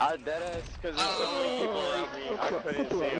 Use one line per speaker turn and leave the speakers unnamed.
Deadass, because there's so many people around me, I couldn't see him.